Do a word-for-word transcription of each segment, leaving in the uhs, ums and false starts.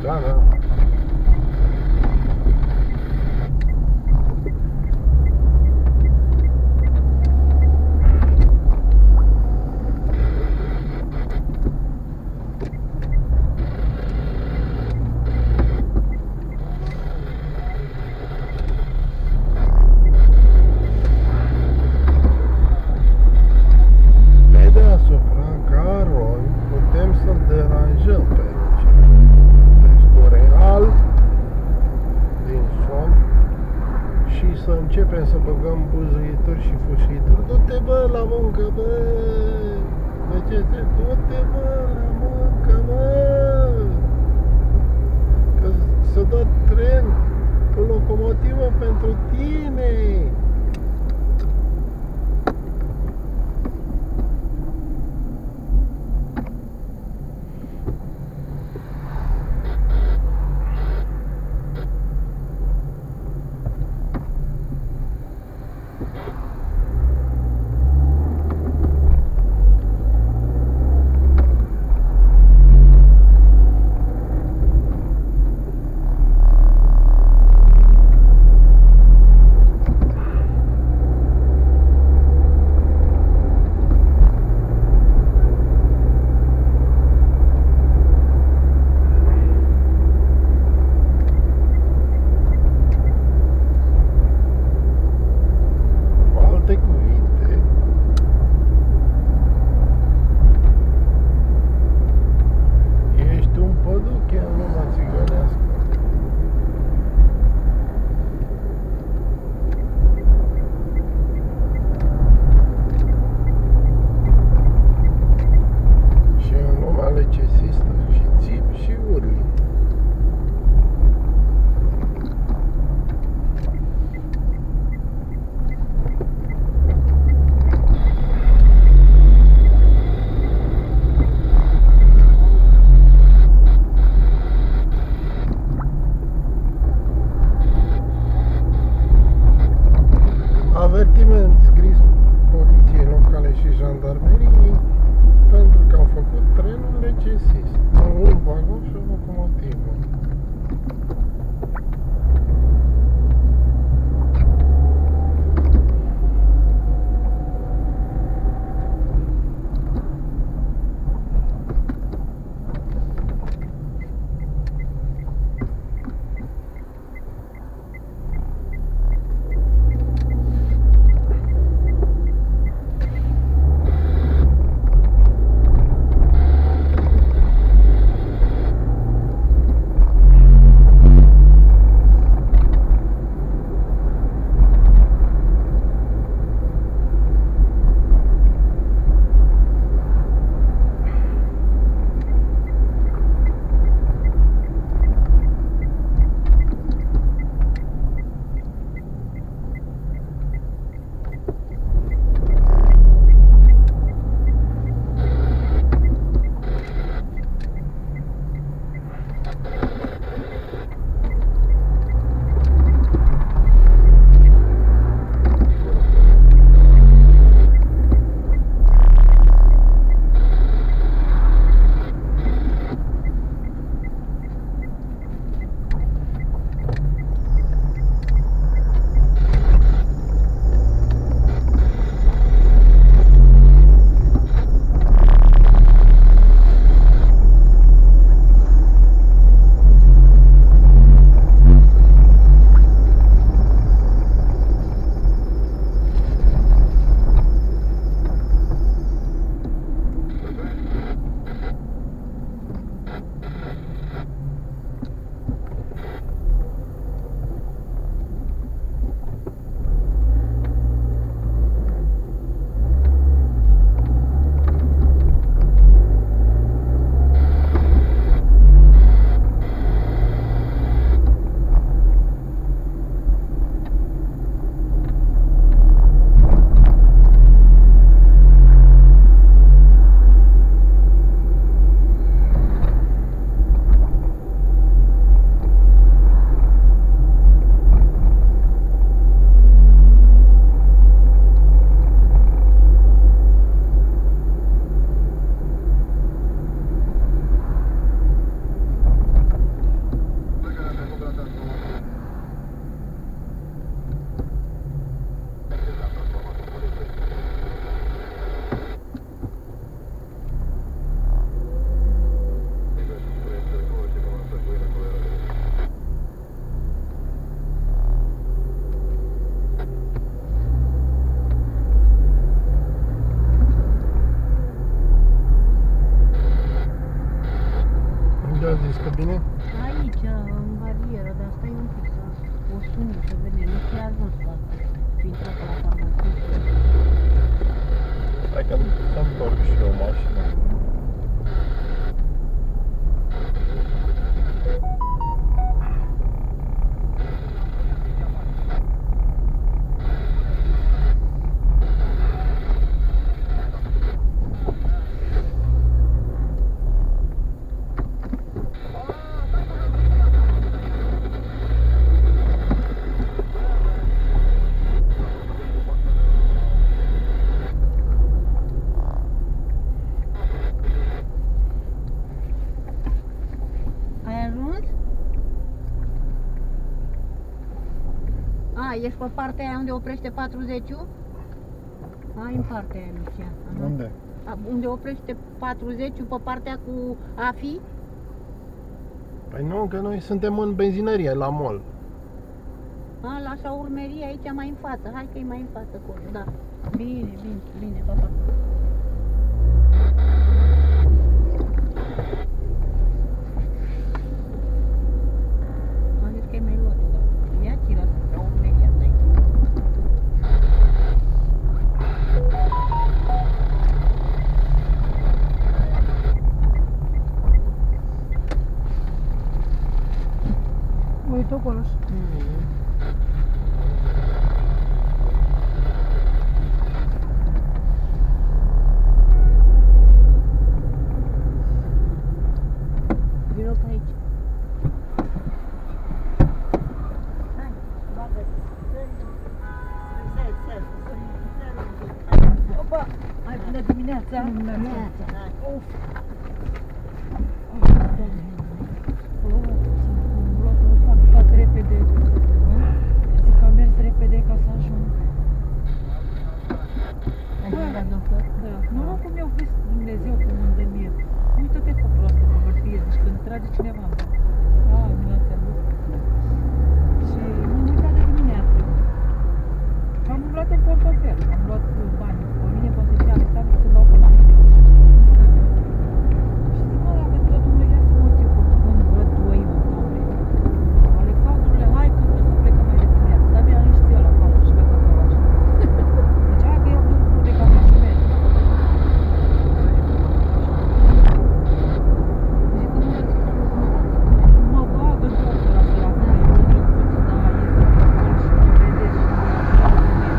Da, da. Pe deasupra garului putem să-l deranjăm pe real din somn și să începem să băgăm buzuituri și fușituri. Du-te, bă, la muncă, bă! De ce te? Du-te, bă, la muncă, bă! Că să dă tren cu locomotivă pentru tine! Avertiment scris poliției locale și jandarmeriei pentru că au făcut trenul necesist, un vagon și o locomotivă. a zis că bine? Aici, în barieră, dar stai un pic să o suni, să vedem, nu fi ajuns la fi intrat la farmacie. Hai că să-mi întorc și eu mașina. A, ești pe partea aia unde oprește patruzeciul? Ai în partea aia, Lucia. Unde? A, unde oprește patruzeciul, pe partea cu A F I? Păi nu, că noi suntem în benzinărie, la mall. A, la șaurmerie, aici mai în față. Hai că e mai în față acolo, da. Bine, bine, bine, papa. Am zis că e mai luat, da. Ia-ți la șaurmeria asta aici. Uite acolo. Vino pe aici. Hai, bagă-te. Stai, stai, stai. Opa! Hai, bună dimineața! Bună dimineața. Uf! Am luat-o, fac, fac repede. Zic că am mers repede ca să ajung. Ai doctor? Da. Norocul meu, vezi Dumnezeu cum unde mie. Uită-te că proastă pe hârtie, zici când trage cineva. Ah, mi l-a ținut. Și m-am uitat de dimineață. Am luat în portofel, am luat bani. Pe mine poate și Alexandru să dau pe noapte. Și zic, mă, dacă tot Dumnezeu ia să mă uite cum când văd doi octombrie. Alexandrule, hai că trebuie să plecăm mai de dimineață. Dar mi-a nici ție la față și pe căcălaș. Deci hai că eu când plecam mai și merg. Zic că nu vă zic că mă bagă în tot la săracă, e un drăguț, dar este acolo și mă vedeți și mă bagă în el.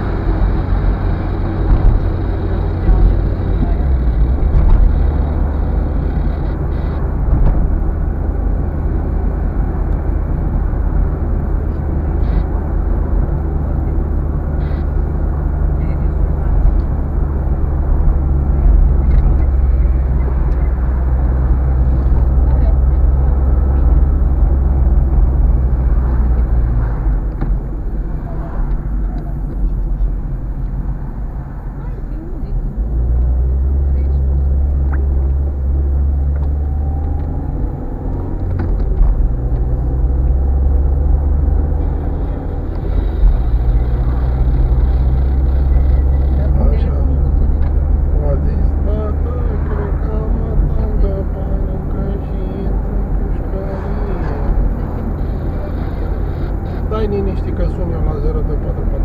Așa. Cum a zis tata, cred că am atât de bani încă și intru în pușcărie. Stai liniștit că sun eu la zero doi patru patru